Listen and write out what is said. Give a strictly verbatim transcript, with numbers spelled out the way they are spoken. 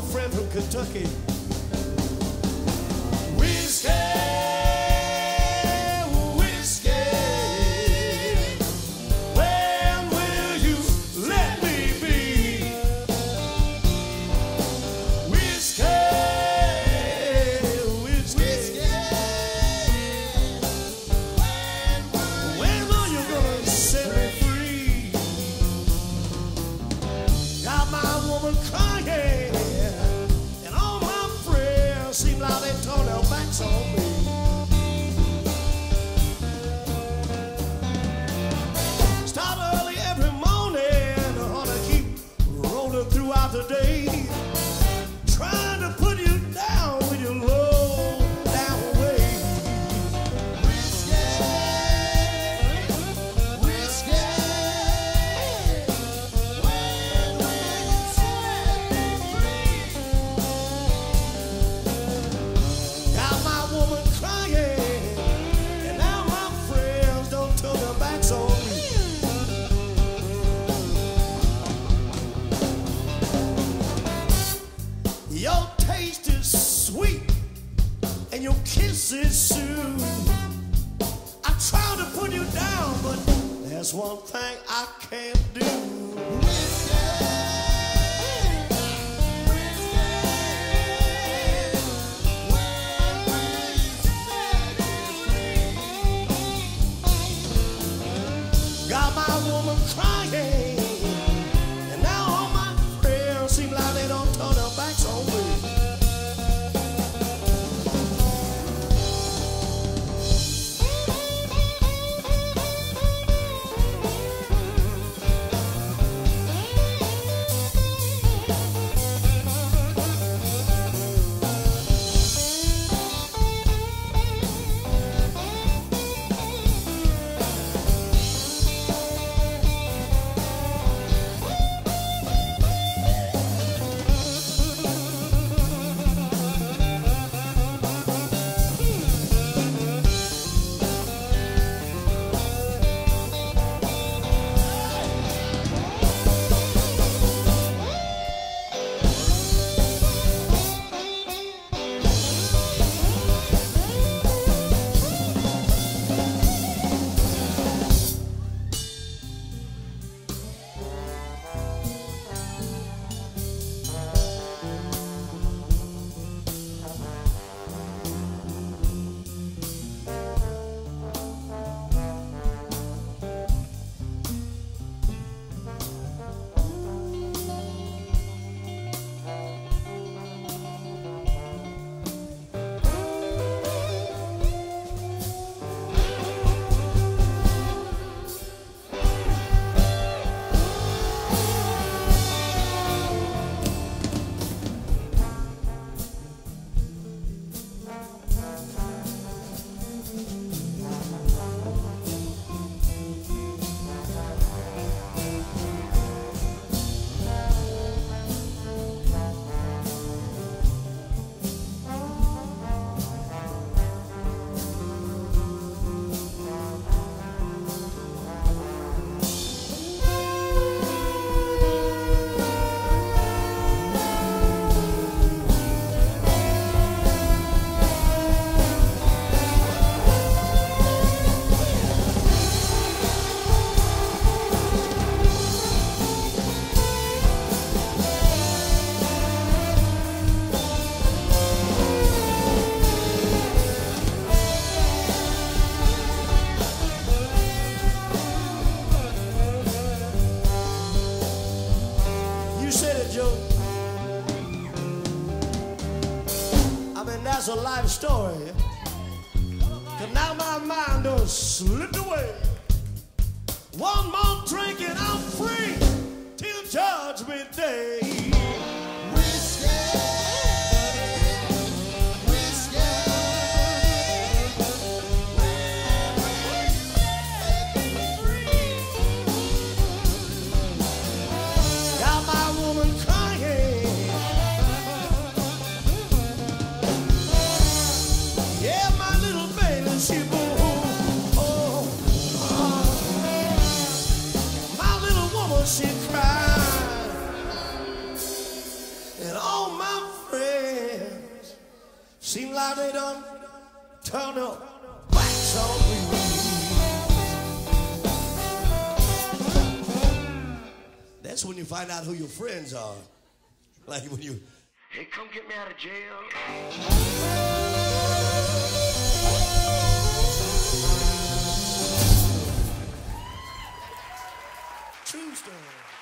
friend from Kentucky. Whiskey, whiskey, when will you let me be? Whiskey, whiskey, when will you gonna set me free? Got my woman crying, and all my friends seem like they turned their backs on me. Start early every morning, ought to keep rolling throughout the day, trying to put you down with your low down way. Whiskey, whiskey, when will you set me free? Got my woman crying, and now my friends don't turn their backs on me. Your taste is sweet, and your kiss is soothe. I try to put you down, but there's one thing I can't do. Whiskey, whiskey, when will you set me free? Got my woman crying, and now all my friends seem like they don't turn their backs on me. That's a life story. Cause now my mind done slipped away. One more drink and I'm free till Judgment Day. Whiskey, whiskey, when will you set me free? Got my woman crying. Yeah, my little baby, she boo. Oh, oh. My little woman, she cried. Seem like they done turn up wax on me. That's when you find out who your friends are. Like when you, hey, come get me out of jail. True story.